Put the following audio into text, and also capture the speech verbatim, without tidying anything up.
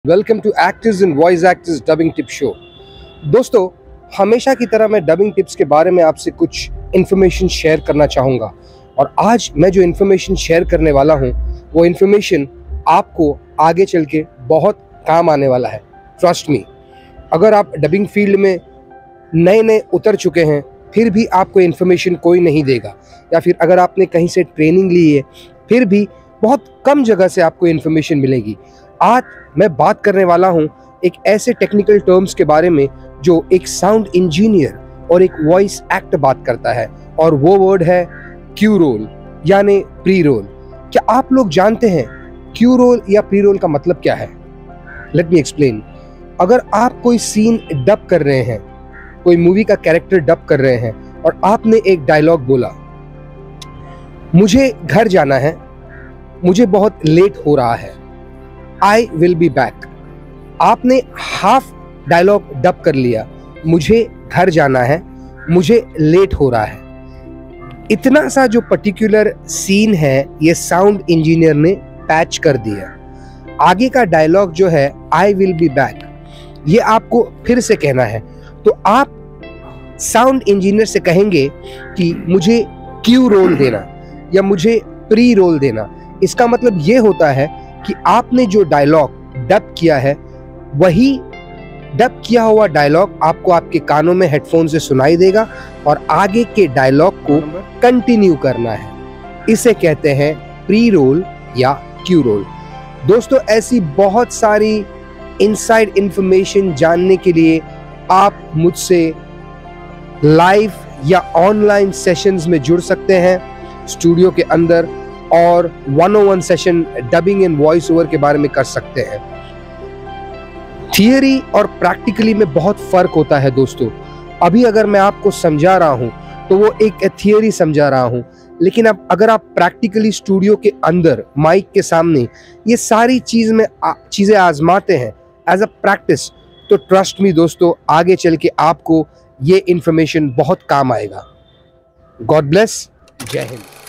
Welcome to actors and voice actors dubbing tip show. दोस्तों, हमेशा की तरह मैं डबिंग टिप्स के बारे में आपसे कुछ इन्फॉर्मेशन शेयर करना चाहूँगा और आज मैं जो इन्फॉर्मेशन शेयर करने वाला हूँ वो इन्फॉर्मेशन आपको आगे चल के बहुत काम आने वाला है। ट्रस्ट मी, अगर आप डबिंग फील्ड में नए नए उतर चुके हैं फिर भी आपको इन्फॉर्मेशन कोई नहीं देगा, या फिर अगर आपने कहीं से ट्रेनिंग ली है फिर भी बहुत कम जगह से आपको इन्फॉर्मेशन मिलेगी। आज मैं बात करने वाला हूं एक ऐसे टेक्निकल टर्म्स के बारे में जो एक साउंड इंजीनियर और एक वॉइस एक्टर बात करता है, और वो वर्ड है क्यू रोल यानी प्री रोल। क्या आप लोग जानते हैं क्यू रोल या प्री रोल का मतलब क्या है? Let me explain. अगर आप कोई सीन डब कर रहे हैं, कोई मूवी का कैरेक्टर डब कर रहे हैं और आपने एक डायलॉग बोला, मुझे घर जाना है, मुझे बहुत लेट हो रहा है, आई विल बी बैक। आपने हाफ डायलॉग डब कर लिया, मुझे घर जाना है, मुझे लेट हो रहा है। इतना सा जो पर्टिकुलर सीन है ये साउंड इंजीनियर ने पैच कर दिया। आगे का डायलॉग जो है आई विल बी बैक, ये आपको फिर से कहना है। तो आप साउंड इंजीनियर से कहेंगे कि मुझे क्यू रोल देना या मुझे प्री रोल देना। इसका मतलब ये होता है कि आपने जो डायलॉग डब किया है वही डब किया हुआ डायलॉग आपको आपके कानों में हेडफोन से सुनाई देगा और आगे के डायलॉग को कंटिन्यू करना है। इसे कहते हैं प्री रोल या क्यू रोल। दोस्तों, ऐसी बहुत सारी इनसाइड इंफॉर्मेशन जानने के लिए आप मुझसे लाइव या ऑनलाइन सेशंस में जुड़ सकते हैं स्टूडियो के अंदर, और one on one session dubbing and voice over के बारे में कर सकते हैं। थियरी और प्रैक्टिकली में बहुत फर्क होता है दोस्तों। अभी अगर मैं आपको समझा रहा हूं तो वो एक थियरी समझा रहा हूं, लेकिन अब अगर आप प्रैक्टिकली स्टूडियो के अंदर माइक के सामने ये सारी चीज में चीजें आजमाते हैं एज अ प्रैक्टिस, तो ट्रस्ट मी दोस्तों, आगे चल के आपको ये इंफॉर्मेशन बहुत काम आएगा। God bless. जय हिंद।